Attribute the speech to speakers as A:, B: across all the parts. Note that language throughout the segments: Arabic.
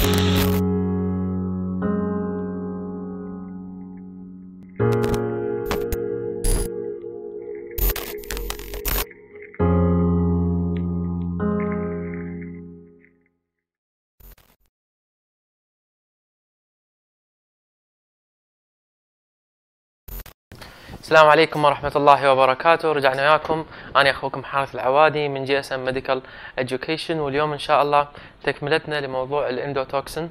A: السلام عليكم ورحمة الله وبركاته. رجعنا وياكم أنا أخوكم حارث العوادي من GSM Medical Education، واليوم إن شاء الله تكملتنا لموضوع الاندوتوكسين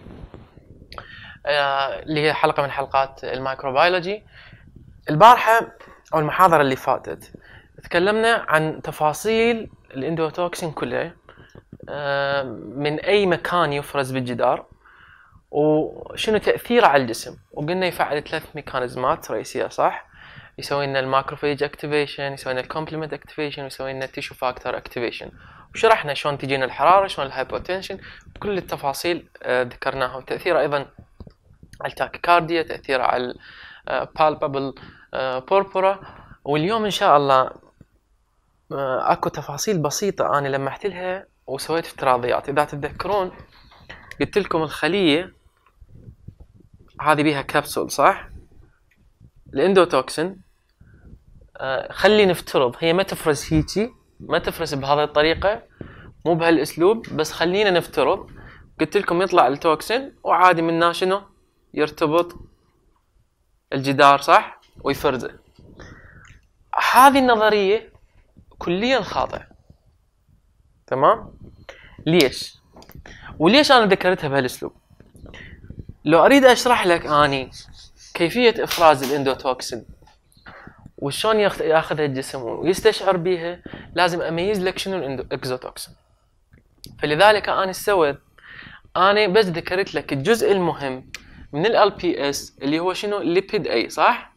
A: اللي هي حلقة من حلقات الميكروبيولوجي. البارحة أو المحاضرة اللي فاتت تكلمنا عن تفاصيل الاندوتوكسين كله، من أي مكان يفرز بالجدار وشنو تأثيره على الجسم، وقلنا يفعل 3 ميكانيزمات رئيسية، صح؟ يسوي لنا الماكروفيج اكتيفيشن، يسوي لنا الكومبلمنت اكتيفيشن، ويسوي لنا التيشو فاكتور اكتيفيشن، وشرحنا شلون تجينا الحراره، شلون الهايبوتنشن، كل التفاصيل ذكرناها، وتاثيره ايضا على التاكيكارديا، تاثيره على البالبابل بوربورا. واليوم ان شاء الله اكو تفاصيل بسيطه انا لمحت لها وسويت افتراضيات. اذا تتذكرون قلت لكم الخليه هذه بيها كبسول، صح؟ الاندوتوكسين خلي نفترض هي ما تفرز هيجي، ما تفرز بهذه الطريقة، مو بهالاسلوب، بس خلينا نفترض. قلت لكم يطلع التوكسين وعادي منه شنو يرتبط الجدار، صح؟ ويفرزه. هذه النظرية كليا خاطئة، تمام؟ ليش؟ وليش انا ذكرتها بهالاسلوب؟ لو اريد اشرح لك اني كيفية افراز الاندوتوكسين وشون ياخذها الجسم ويستشعر بيها، لازم اميز لك شنو الاكزوتوكسين. فلذلك انا سويت، انا بس ذكرت لك الجزء المهم من ال LPS اللي هو شنو ليبيد اي، صح؟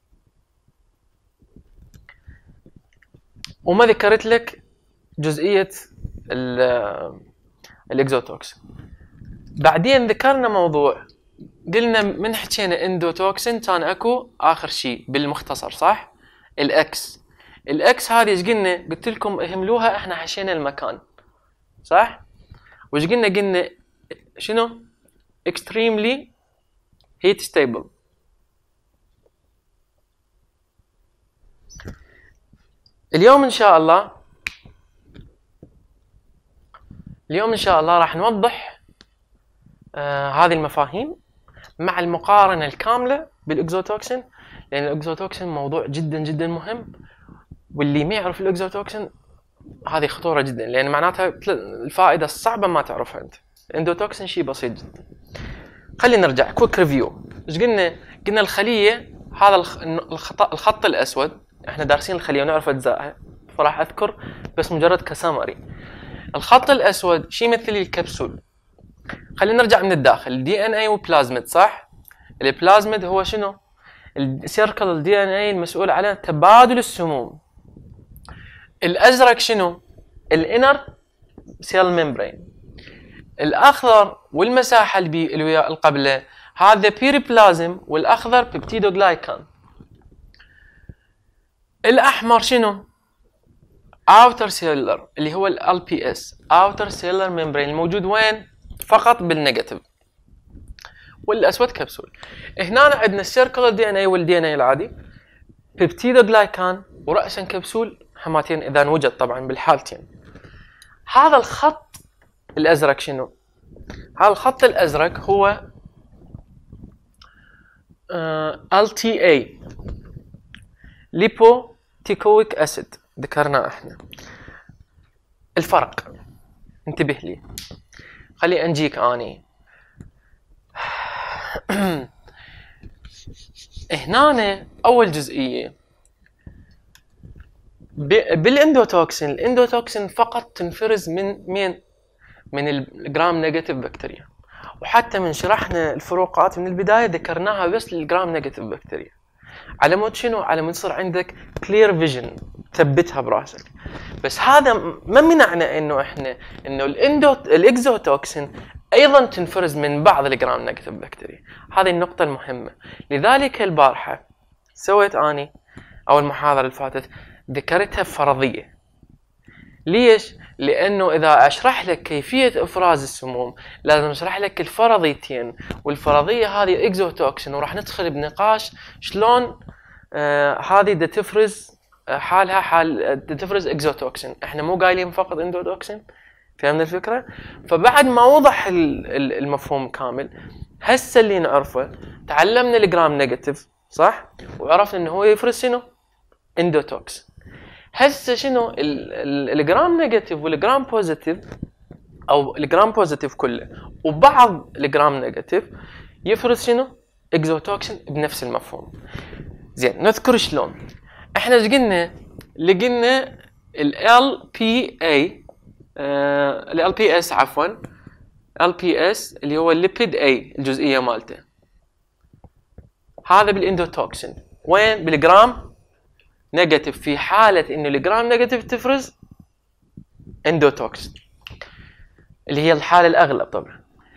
A: وما ذكرت لك جزئية الاكزوتوكسين. بعدين ذكرنا موضوع، قلنا من حكينا اندوتوكسين كان اكو اخر شيء بالمختصر، صح؟ الاكس هذه ايش قلنا؟ قلت لكم اهملوها، احنا حشينا المكان، صح؟ وش قلنا شنو؟ extremely heat stable. اليوم ان شاء الله راح نوضح هذه المفاهيم مع المقارنة الكاملة بالاكزوتوكسين، لان الاكزوتوكسين موضوع جدا جدا مهم، واللي ما يعرف الاكزوتوكسين هذه خطورة جدا، لان معناتها الفائدة الصعبة ما تعرفها انت. الاندوتوكسين شيء بسيط جدا. خلينا نرجع كويك ريفيو. ايش قلنا الخلية، هذا الخط الاسود، احنا دارسين الخلية ونعرف اجزائها، فراح اذكر بس مجرد كسامري. الخط الاسود شيء مثل الكبسول. خلينا نرجع من الداخل، دي ان اي وبلازميد، صح؟ البلازميد هو شنو؟ السيركل الدي ان اي المسؤول عن تبادل السموم. الازرق شنو؟ الانر سيل ممبرين. الاخضر والمساحه اللي ويا القبله هذا بيريبلازم، والاخضر بيبتيدوغلايكان. الاحمر شنو؟ اوتر سيلر اللي هو ال LPS، اوتر سيلر ممبرين، الموجود وين؟ فقط بالنيجاتيف. والاسود كبسول. هنا عندنا السيركلر دي ان اي والدي ان اي العادي، بيبتيدوغلايكان، وراسا كبسول، حماتين اذا وجد طبعا بالحالتين. هذا الخط الازرق شنو؟ هذا الخط الازرق هو LTA، ليبوتيكويك اسيد، ذكرنا احنا. الفرق انتبه لي، خلي انجيك اني هنا اول جزئيه بالاندوتوكسين. الاندوتوكسين فقط تنفرز من الجرام نيجاتيف بكتيريا، وحتى من شرحنا الفروقات من البدايه ذكرناها بس للجرام نيجاتيف بكتيريا، على مود شنو؟ على مود يصير عندك كلير فيجن تثبتها براسك. بس هذا ما منعنا انه الاكزوتوكسين ايضا تنفرز من بعض الجرام نيجاتيف بكتيريا. هذه النقطه المهمه. لذلك البارحه سويت اني او المحاضره اللي فاتت ذكرتها فرضيه، ليش؟ لانه اذا اشرح لك كيفيه افراز السموم لازم اشرح لك الفرضيتين، والفرضيه هذه اكزوتوكسين، وراح ندخل بنقاش شلون هذه دا تفرز حالها حال دا تفرز اكزوتوكسين. احنا مو قايلين فقط اندوتوكسين. فهمنا الفكره؟ فبعد ما وضح المفهوم كامل، هسه اللي نعرفه تعلمنا الجرام نيجاتيف صح؟ وعرفنا انه هو يفرز شنو؟ اندوتوكس. هسه شنو الجرام نيجاتيف والجرام بوزيتيف، او الجرام بوزيتيف كله وبعض الجرام نيجاتيف يفرز شنو؟ اكزوتوكسين بنفس المفهوم. زين نذكر شلون. احنا ايش قلنا؟ لقينا ال LPA ال LPS عفوا LPS اللي هو الليبيد A الجزئيه مالته، هذا بالاندوتوكسين وين؟ بالجرام نيجاتيف، في حاله انه الجرام نيجاتيف تفرز اندوتوكسين اللي هي الحاله الاغلب. طبعا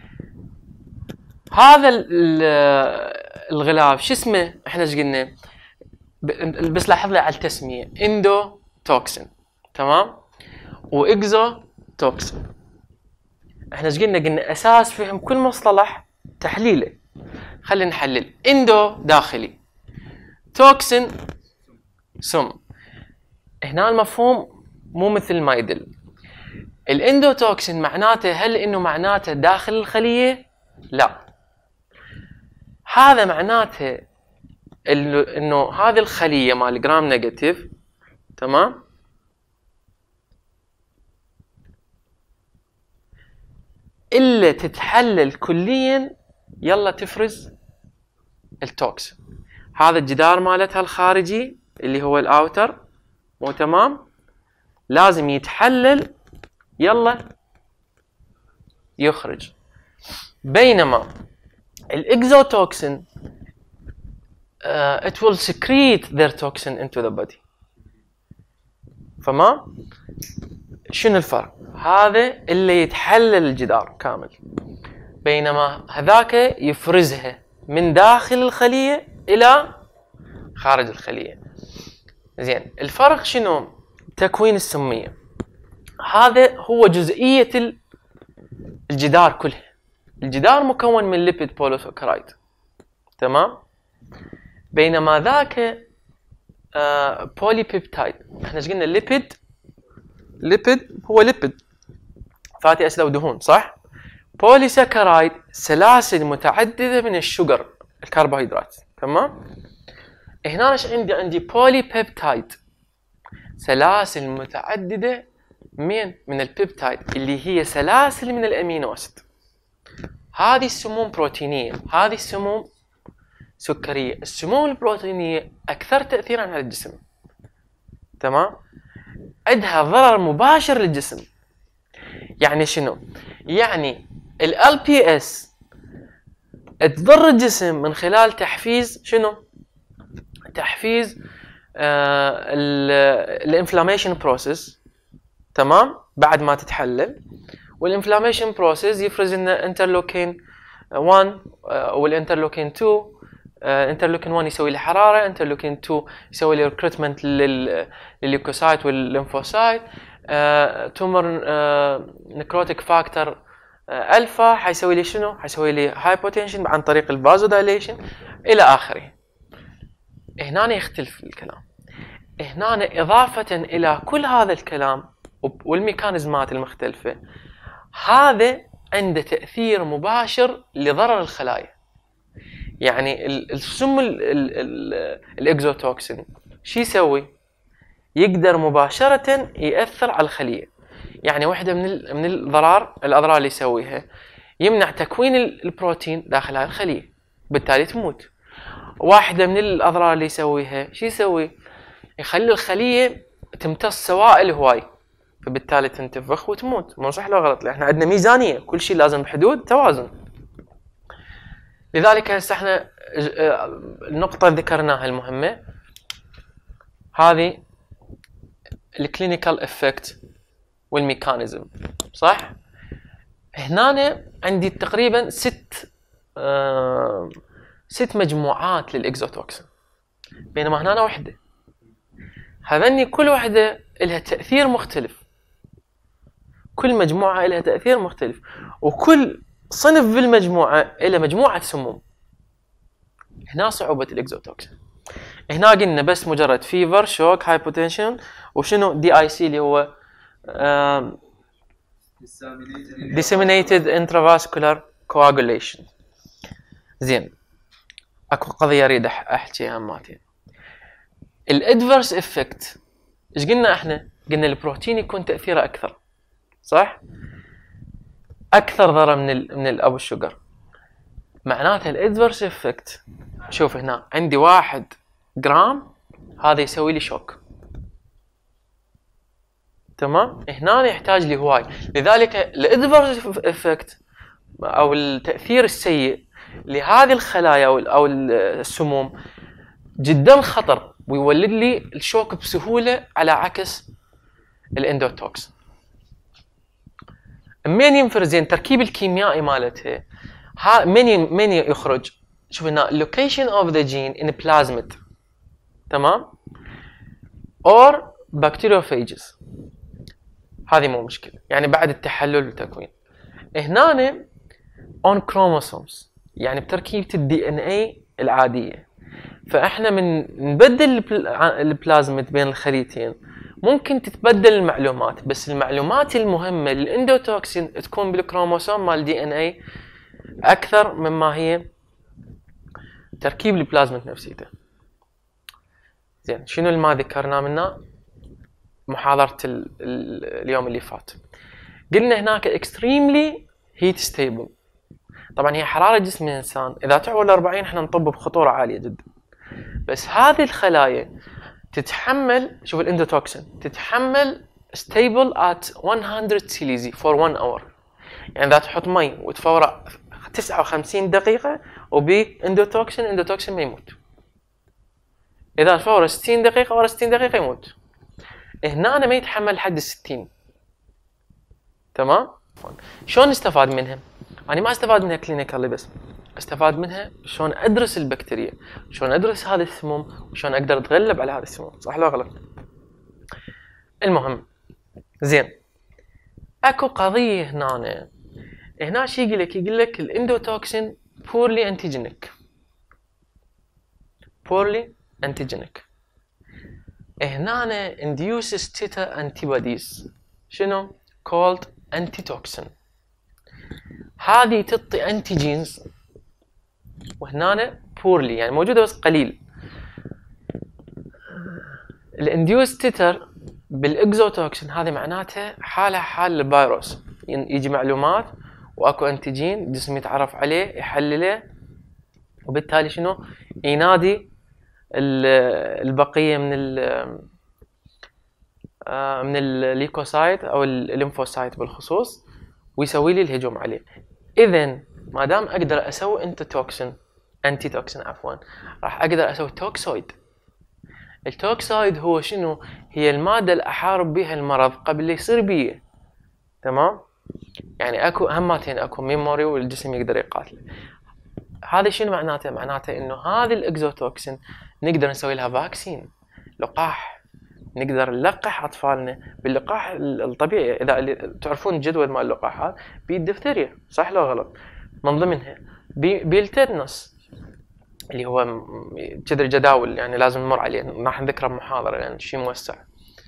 A: هذا الغلاف شو اسمه؟ احنا ايش قلنا؟ بس لاحظ لي على التسميه، اندوتوكسين تمام، واكزوتوكسين. احنا ايش قلنا؟ قلنا اساس فهم كل مصطلح تحليله. خلينا نحلل. اندو داخلي، توكسين سم. هنا المفهوم مو مثل ما يدل. الاندوتوكسين معناته هل انه معناته داخل الخليه؟ لا، هذا معناته انه هذه الخليه مال جرام نيجاتيف تمام الا تتحلل كليا يلا تفرز التوكسين. هذا الجدار مالتها الخارجي اللي هو الاوتر مو تمام، لازم يتحلل يلا يخرج. بينما الاكزوتوكسين it will secrete their toxin into the body. فما شنو الفرق؟ هذا اللي يتحلل الجدار كامل، بينما هذاك يفرزها من داخل الخلية إلى خارج الخلية. زين الفرق شنو؟ تكوين السمية. هذا هو جزئية الجدار كله. الجدار مكون من ليبيد بوليساكرايد تمام، بينما ذاك بولي بيبتايد. احنا ايش قلنا؟ الليبيد هو ليبيد فاتي اسيد ودهون صح؟ بولي ساكرايد سلاسل متعدده من الشجر الكربوهيدرات تمام. هنا ايش عندي بولي بيبتايد سلاسل متعدده من البيبتايد اللي هي سلاسل من الامينو اسيد. هذه السموم بروتينيه، هذه السموم سكريه. السموم البروتينيه اكثر تاثيرا على الجسم تمام، عندها ضرر مباشر للجسم. يعني شنو؟ يعني ال LPS تضر الجسم من خلال تحفيز شنو؟ تحفيز الانفلاميشن بروسيس تمام بعد ما تتحلل. والانفلاميشن بروسيس يفرز لنا انترلوكين 1 والانترلوكين 2. انترلوكين 1 يسوي لي حراره، انترلوكين 2 يسوي لي ريكروتمنت للليوكوسايت والليمفوسايت. تومر نكروتيك فاكتور الفا حيسوي لي شنو؟ حيسوي لي هايبوتنشن عن طريق الفازو دايليشن الى اخره. هنا يختلف الكلام. هنا اضافه الى كل هذا الكلام والميكانيزمات المختلفه، هذا عنده تاثير مباشر لضرر الخلايا. يعني السم الاكزوتوكسين شو يسوي؟ يقدر مباشره ياثر على الخليه. يعني واحده من الاضرار اللي يسويها يمنع تكوين البروتين داخل هاي الخليه، بالتالي تموت. واحده من الاضرار اللي يسويها شو يسوي؟ يخلي الخليه تمتص سوائل هواي، فبالتالي تنتفخ وتموت. مو صح لو غلط؟ احنا عندنا ميزانيه، كل شيء لازم بحدود توازن. لذلك هسه احنا النقطه ذكرناها المهمه هذه الكلينيكال افكت والميكانيزم صح. هنا عندي تقريبا ست مجموعات للاكزوتوكسين، بينما هنا وحده. هذني كل وحده لها تاثير مختلف كل مجموعة لها تأثير مختلف، وكل صنف بالمجموعة له مجموعة سموم. هنا صعوبة الاكزوتوكسين. هنا قلنا بس مجرد فيفر، شوك، هايبوتنشن، وشنو دي اي سي اللي هو disseminated intravascular coagulation. زين، اكو قضية اريد احكيها مالتي الادفيرس افكت. ايش قلنا احنا؟ قلنا البروتين يكون تأثيره اكثر، صح؟ اكثر ضرر من الابو الشجر. معناته الادفيرس افكت، شوف هنا عندي 1 جرام هذا يسوي لي شوك، تمام؟ هنا يحتاج لي هواي. لذلك الادفيرس افكت او التأثير السيء لهذه الخلايا او السموم جدا خطر، ويولد لي الشوك بسهولة على عكس الاندوتوكس. من ينفرز زين تركيب الكيميائي مالتها، من يخرج؟ شوف هنا location of the gene in plasmid، تمام؟ or bacteriophages، هذه مو مشكلة يعني بعد التحلل والتكوين. هنا on chromosomes يعني بتركيبة الدي ان اي العادية. فاحنا من نبدل البلازميد بين الخليتين ممكن تتبدل المعلومات، بس المعلومات المهمة للاندوتوكسين تكون بالكروموسوم مال دي ان اي اكثر مما هي تركيب البلازميد نفسيته. زين، شنو اللي ما ذكرناه منه محاضرة اليوم اللي فات؟ قلنا هناك extremely heat stable. طبعا هي حرارة جسم الانسان اذا تعول 40 احنا نطب بخطورة عالية جدا، بس هذه الخلايا تتحمل، شوف الاندوتوكسين تتحمل stable at 100 سيليزي for 1 hour. يعني اذا تحط مي وتفوره 59 دقيقة وبي اندوتوكسين ما يموت. اذا تفوره 60 دقيقة ورا 60 دقيقة يموت. هنا أنا ما يتحمل حد 60. تمام؟ شلون استفاد منها؟ أنا ما استفاد منها كلينيكالي بس، استفاد منها شلون أدرس البكتيريا، شلون أدرس هذه السموم، وشلون أقدر أتغلب على هذه السموم، صح ولا غلط؟ المهم، زين، أكو قضية هنا شي يقول لك الاندوتوكسين poorly antigenic. هنا induces titer antibodies شنو؟ called antitoxin. هذه تعطي antigens وهنا poorly يعني موجودة بس قليل. الانديوس تيتر بالاكزوتوكسين هذه معناتها حال الفيروس، يجي معلومات واكو انتيجين الجسم يتعرف عليه يحلله، وبالتالي شنو؟ ينادي البقيه من الليكوسايت او الليمفوسايت بالخصوص، ويسوي لي الهجوم عليه. اذا ما دام اقدر اسوي انتي توكسين راح اقدر اسوي توكسويد. التوكسويد هو شنو؟ هي الماده اللي احارب بها المرض قبل لا يصير بيه. تمام؟ يعني اكو همتين، اكو ميموري والجسم يقدر يقاتله. هذا شنو معناته؟ معناته انه هذه الاكزوتوكسين نقدر نسوي لها فاكسين، لقاح، نقدر نلقح اطفالنا باللقاح الطبيعي. اذا تعرفون الجدول مال اللقاحات، بالدفتريا صح لو غلط، من ضمنها بالتيتنس اللي هو كذا جداول يعني لازم نمر عليه، راح نذكره بمحاضره يعني شيء موسع.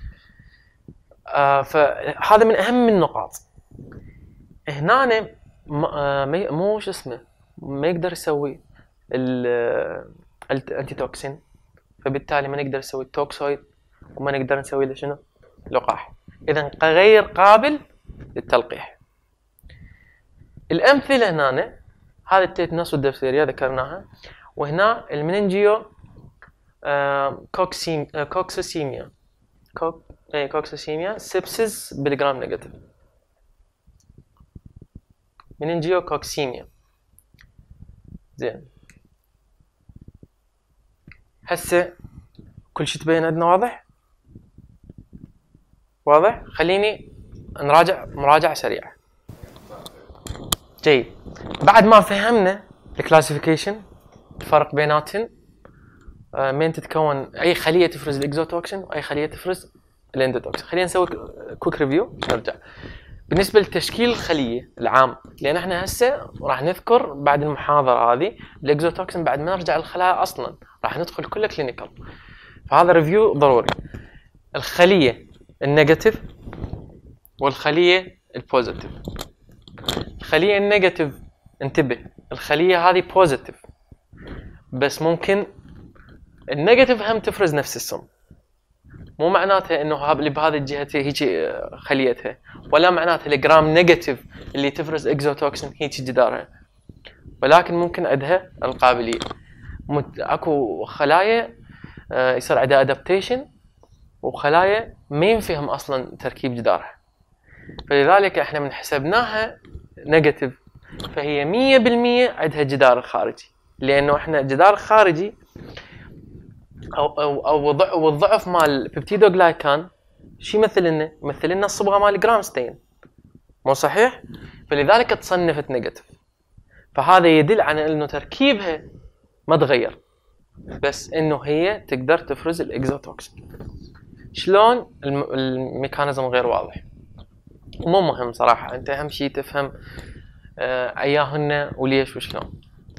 A: فهذا من اهم النقاط. هنا مو شو اسمه، ما يقدر يسوي الانتي توكسين، فبالتالي ما نقدر نسوي التوكسويد وما نقدر نسوي له شنو؟ لقاح. اذا غير قابل للتلقيح. الامثله هنا هذا التيتنس والدفتيريا ذكرناها، وهنا المننجيو كوكسيسيميا سيبسيس بالجرام نيجاتيف. مننجيو كوكسيميا. زين، هسه كل شيء تبين عندنا واضح؟ خليني نراجع مراجعة سريعة. جيد، بعد ما فهمنا الكلاسيفيكيشن، الفرق بيناتهم، من تتكون اي خلية تفرز الاكزوتوكسين واي خلية تفرز الاندوتوكسين. خلينا نسوي كويك ريفيو نرجع. بالنسبه لتشكيل الخليه العام، لان احنا هسه راح نذكر بعد المحاضره هذه الاكزوتوكسين بعد ما نرجع للخلايا اصلا راح ندخل كله كلينيكال، فهذا ريفيو ضروري. الخليه النيجاتيف والخليه البوزيتيف. الخليه النيجاتيف انتبه الخليه هذه بوزيتيف، بس ممكن النيجاتيف هم تفرز نفس السم، مو معناتها انه اللي بهذه الجهه هيك خليتها، ولا معناتها الجرام نيجاتيف اللي تفرز اكزوتوكسين هيك جدارها، ولكن ممكن عندها القابليه. اكو خلايا يصير عندها ادابتيشن، وخلايا ما ينفهم اصلا تركيب جدارها، فلذلك احنا من حسبناها نيجاتيف فهي 100% عندها جدار خارجي، لانه احنا جدار خارجي او الضعف مال البيبتيدوغلايكان شو يمثل لنا؟ يمثل لنا الصبغه مال جرامستين، مو صحيح؟ فلذلك تصنفت نيجاتيف، فهذا يدل على انه تركيبها ما تغير، بس انه هي تقدر تفرز الاكزوتوكسين. شلون؟ الميكانيزم غير واضح ومو مهم صراحه، انت اهم شيء تفهم اياهن وليش وشلون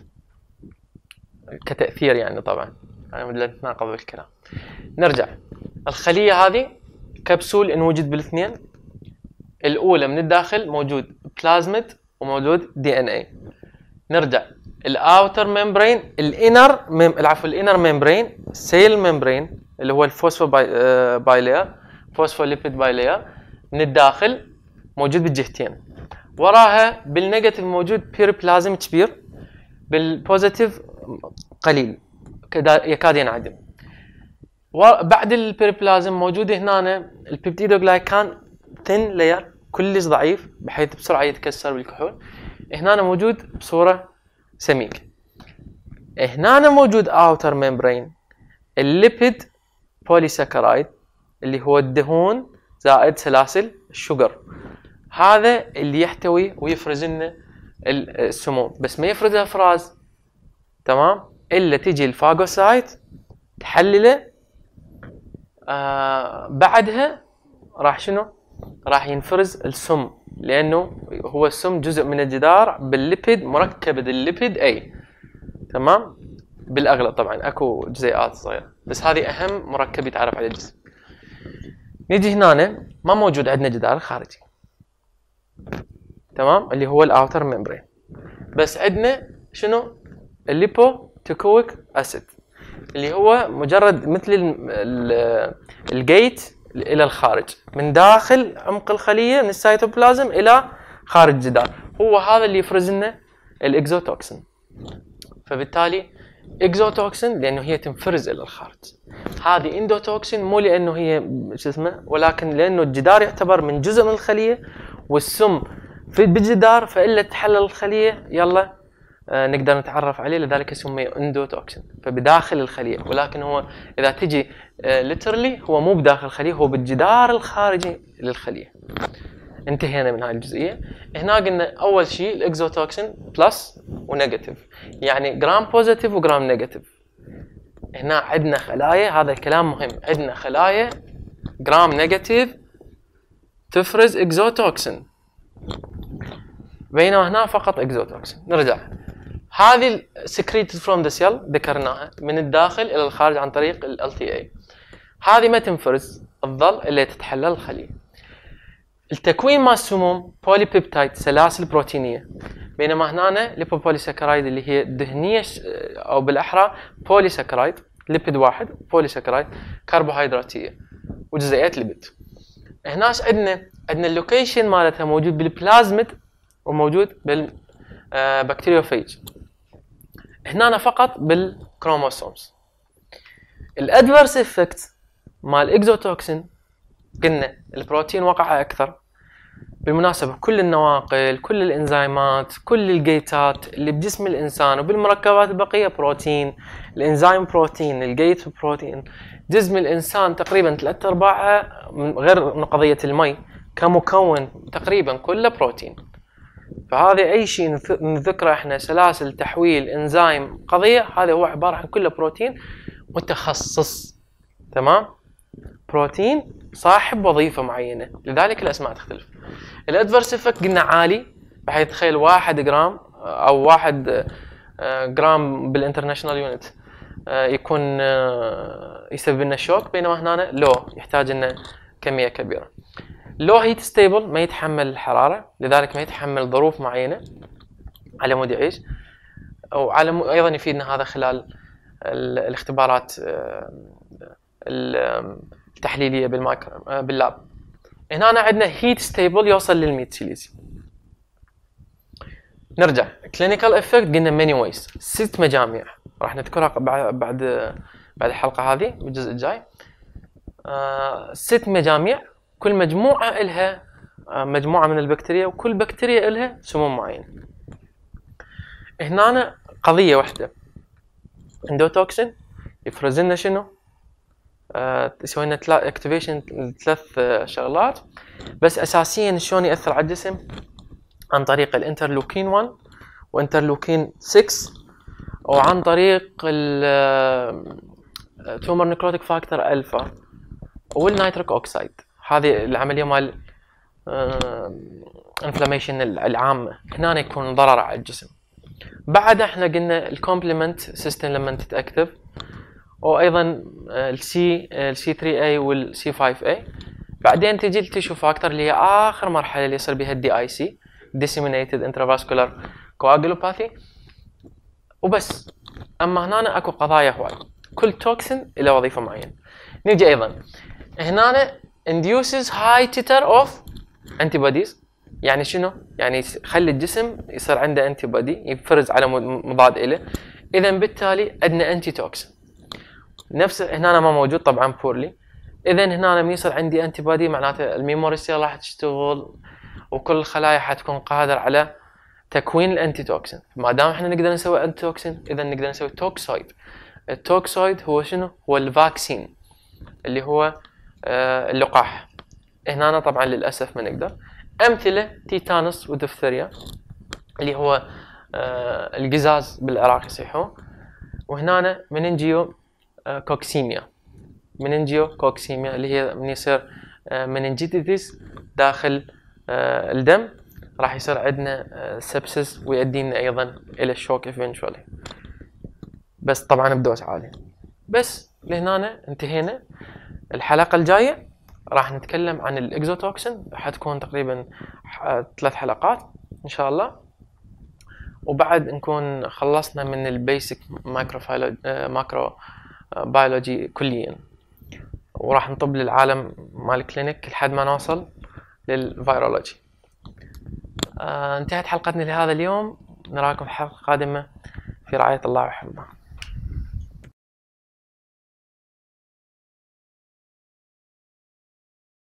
A: كتاثير يعني. طبعا انا بدنا نتناقض بالكلام. نرجع، الخليه هذه كبسول ان وجد بالاثنين، الاولى من الداخل موجود بلازميد وموجود دي ان اي. نرجع الاوتر ممبرين، الانر ممبرين، سيل ممبرين اللي هو الفوسفوبايلير، فوسفوليبيد بايلير من الداخل موجود بالجهتين، وراها بالنيجاتيف موجود بيربلازم كبير، بالبوزيتيف قليل يكاد ينعدم. وبعد البيربلازم موجود هنا البيبتيدوغلايكان ثين لاير كلش ضعيف بحيث بسرعه يتكسر بالكحول، هنا موجود بصوره سميكه. هنا موجود اوتر ممبرين الليبيد بوليساكرايد اللي هو الدهون زائد سلاسل الشجر، هذا اللي يحتوي ويفرز لنا السموم، بس ما يفرزها افراز، تمام، الا تجي الفاغوسايت تحلله، بعدها راح شنو؟ راح ينفرز السم، لانه هو السم جزء من الجدار بالليبيد، مركب الليبيد اي، تمام، بالاغلب طبعا اكو جزيئات صغيره، بس هذه اهم مركب يتعرف على الجسم. نيجي هنا ما موجود عندنا جدار خارجي، تمام، اللي هو الاوتر ممبرين، بس عندنا شنو؟ الليبوتيكويك اسيد اللي هو مجرد مثل الجيت الى الخارج من داخل عمق الخليه من السيتوبلازم الى خارج الجدار، هو هذا اللي يفرز لنا الاكزوتوكسين. فبالتالي اكزوتوكسين لانه هي تنفرز الى الخارج، هذه اندوتوكسين مو لانه هي شو اسمه، ولكن لانه الجدار يعتبر من جزء من الخليه والسم في بالجدار، فالا تحلل الخليه يلا نقدر نتعرف عليه، لذلك سمي اندوتوكسين، فبداخل الخليه، ولكن هو اذا تجي ليترلي هو مو بداخل الخليه، هو بالجدار الخارجي للخليه. انتهينا من هاي الجزئيه. هنا قلنا اول شيء الاكزوتوكسين بلس ونيجاتيف، يعني جرام بوزيتيف وجرام نيجاتيف. هنا عندنا خلايا، هذا الكلام مهم، عندنا خلايا جرام نيجاتيف تفرز اكزوتوكسين، بينما هنا فقط اكزوتوكسين. نرجع، هذه secreted from the cell ذكرناها من الداخل الى الخارج عن طريق ال LTA، هذه ما تنفرز تظل الا تتحلل الخليه. التكوين مال السموم بوليبيبتايد سلاسل بروتينيه، بينما هنا ليبوبوليساكرايد اللي هي دهنيه او بالاحرى بوليساكرايد، ليبيد واحد، بوليساكرايد كربوهيدراتيه وجزيئات ليبيد. هنا عندنا اللوكيشن مالتها موجود بالبلازميد وموجود بالبكتيريوفيج، هنا فقط بالكروموسومز. الادفيرس افكت مال اكزوتوكسين قلنا البروتين وقع اكثر، بالمناسبه كل النواقل، كل الانزيمات، كل الجيتات اللي بجسم الانسان وبالمركبات البقيه بروتين، الانزيم بروتين، الجيت بروتين. جسم الانسان تقريبا 3/4 من غير قضيه المي كمكون تقريبا كله بروتين، فهذا اي شيء نذكره احنا سلاسل تحويل انزيم قضيه، هذا هو عباره عن كله بروتين متخصص، تمام. بروتين صاحب وظيفة معينة، لذلك الأسماء تختلف. الأدفرس إفكت قلنا عالي، بحيث تخيل 1 جرام أو 1 جرام بالانترناشونال يونت يكون يسبب لنا شوك، بينما هنا لو يحتاج لنا كمية كبيرة. لو هيت ستيبل ما يتحمل الحرارة، لذلك ما يتحمل ظروف معينة على مود يعيش، أو على ايضا يفيدنا هذا خلال الاختبارات التحليليه باللاب. هنا عندنا هيت ستيبل يوصل لل100 سيليزي. نرجع كلينيكال افكت، قلنا ماني ويز 6 مجاميع راح نذكرها بعد الحلقه هذه بالجزء الجاي. 6 مجاميع، كل مجموعه لها مجموعه من البكتيريا، وكل بكتيريا لها سموم معينه. هنا قضيه واحده، اندوتوكسين يفرز لنا شنو؟ يسوي لنا اكتيفيشن ل3 شغلات، بس اساسيا شلون ياثر على الجسم؟ عن طريق الانترلوكين 1 وانترلوكين 6، وعن طريق التومر نيكروتيك فاكتور الفا والنيتريك اوكسيد. هذه العمليه مال انفلاميشن العامه، هنا يكون ضرر على الجسم. بعد احنا قلنا الكومبلمنت سيستم لما تتاكتف، وايضا السي 3A والسي 5A. بعدين تجي التيشو فاكتور اللي هي اخر مرحله اللي يصير بها الدي اي سي، disseminated intravascular coagulopathy، وبس. اما هنا اكو قضايا هواي، كل توكسين له وظيفه معينه. نيجي ايضا هنا induces high titer of antibodies، يعني شنو؟ يعني يخلي الجسم يصير عنده انتي بودي يفرز على مضاد له، اذا بالتالي عندنا انتي توكسين. نفس هنا ما موجود طبعا بورلي، اذا هنا لما يصير عندي انتي بودي معناته الميموري سيل راح تشتغل، وكل الخلايا حتكون قادر على تكوين الانتي توكسين. ما دام احنا نقدر نسوي انتي توكسين، اذا نقدر نسوي توكسويد. التوكسويد هو شنو؟ هو الفاكسين اللي هو اللقاح. هنا طبعا للاسف ما نقدر. امثله تيتانوس ودفتريا اللي هو القزاز بالعراق يصيحوه، وهنا مننجيو كوكسيميا. مننجيو كوكسيميا اللي هي من يصير مننجيتيس داخل الدم، راح يصير عندنا سبسس ويؤدي لنا ايضا الى الشوك eventually، بس طبعا بدوز عالي. بس لهنا انتهينا. الحلقه الجايه راح نتكلم عن الاكزوتوكسين، حتكون تقريبا 3 حلقات ان شاء الله، وبعد نكون خلصنا من البيسك ماكرو بيولوجي كليا، وراح نطب للعالم مال الكلينيك لحد ما نوصل للفيرولوجي. انتهت حلقتنا لهذا اليوم، نراكم في حلقة قادمة في رعاية الله وحفظه.